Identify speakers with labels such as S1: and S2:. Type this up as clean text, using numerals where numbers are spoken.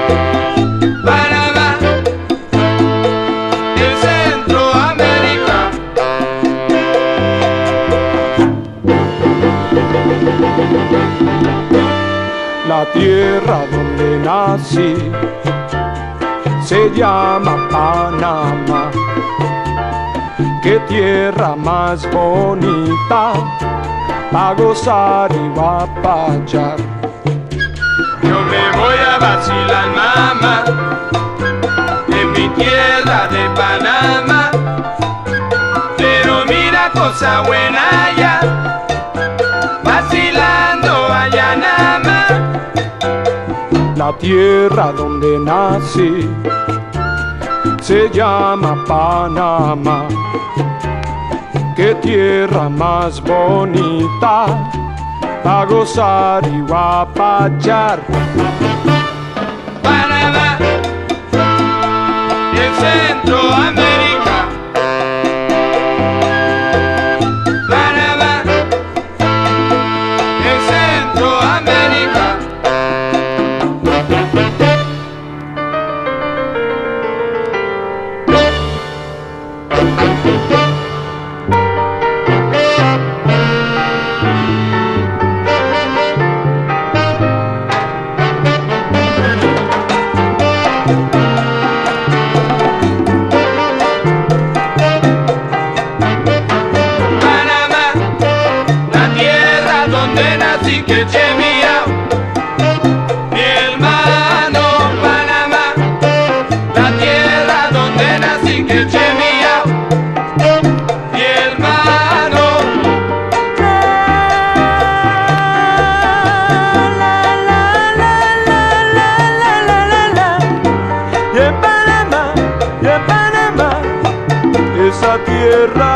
S1: Panamá, en Centroamérica.
S2: La tierra donde nací se llama Panamá. Qué tierra más bonita, a gozar y a pachar.
S1: Yo me voy a vacilar, mamá, en mi tierra de Panamá. Pero mira cosa buena allá, vacilando allá nada más.
S2: La tierra donde nací se llama Panamá. Qué tierra más bonita, a gozar y a pachar.
S1: Panamá, en Centroamérica. Panamá, en Centroamérica. Nací que chemiao, mi hermano Panamá, la tierra donde nací que chemiao, mi hermano.
S2: Y en Panamá, esa tierra